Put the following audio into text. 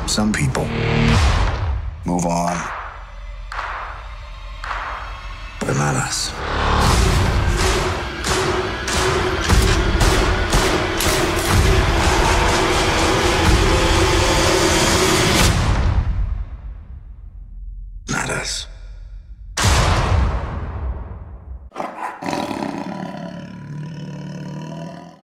Some people move on, but not us. Not us.